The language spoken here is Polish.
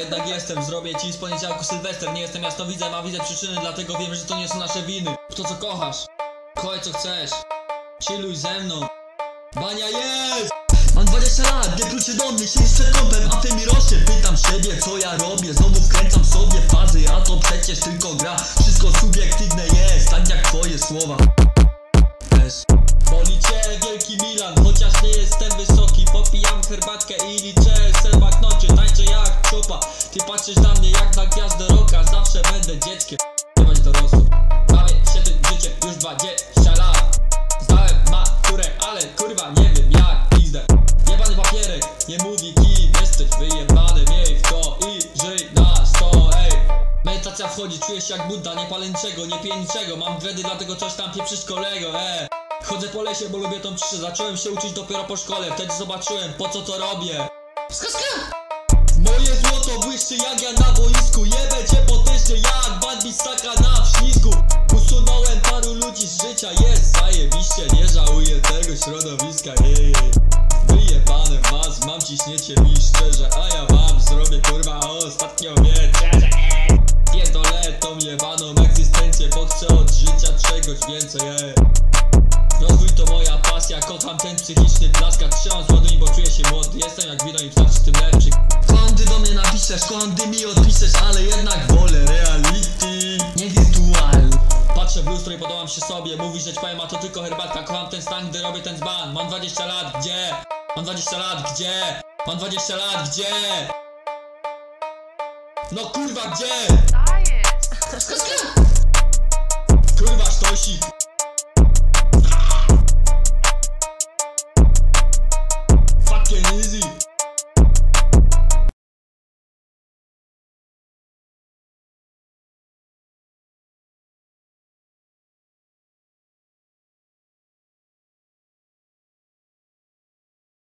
jednak jestem. Zrobię ci z poniedziałku Sylwester. Nie jestem jasnowidzem, a widzę przyczyny, dlatego wiem, że to nie są nasze winy. To co kochasz, kochaj co chcesz, chilluj ze mną. Bania jest! Mam 20 lat, nie kluczy do mnie, siedzisz przed kąpem, a ty mi rośnie. Pytam siebie, co ja robię, znowu wkręcam sobie fazy, a to przecież tylko gra. Wszystko subiektywne jest, tak jak twoje słowa. Boli cię wielki Milan, chociaż nie jestem wysoki. Popijam herbatkę i liczę se banknocie, tańczę jak czopa. Ty patrzysz na mnie jak na gwiazdę rocka. Zawsze będę dzieckiem, nie bądź dorosły. Bawię się tym życiem już 20 lat. Zdałem maturę, ale kurwa nie wiem jak pizdę. Jebany papierek, nie mówi kim jesteś wyjebany. Miej w to i żyj na 100, ej. Medytacja wchodzi, czuję się jak Budda, nie palę niczego, nie piję niczego. Mam dready, dlatego coś tam pieprzysz kolego, Chodzę po lesie, bo lubię tą ciszę. Zacząłem się uczyć dopiero po szkole, wtedy zobaczyłem po co to robię. Moje złoto błyszczy jak ja na boisku. Jebę cię po deszcze jak bandit staka na wślizgu. Usunąłem paru ludzi z życia, jest zajebiście. Nie żałuję tego środowiska, Wyjebane w was, mam ciśniecie mi szczerze, a ja wam zrobię kurwa ostatnią wieczerze, Pierdolę tą jebaną egzystencję, bo chcę od życia czegoś więcej, Rozwój to moja pasja, kocham ten psychiczny plaskacz. Trzymam z młodymi, bo czuję się młody. Jestem jak wino, im starczy, tym lepszy. Kocham, gdy do mnie napiszesz, kocham, gdy mi odpiszesz, ale jednak wolę reality, nie wirtual. Patrzę w lustro i podobam się sobie. Mówisz, że ćpałem, a to tylko herbatka. Kocham ten stan, gdy robię ten dzban. Mam 20 lat, gdzie? Mam 20 lat, gdzie? Mam 20 lat, gdzie? No kurwa, gdzie? Kurwa, sztosik.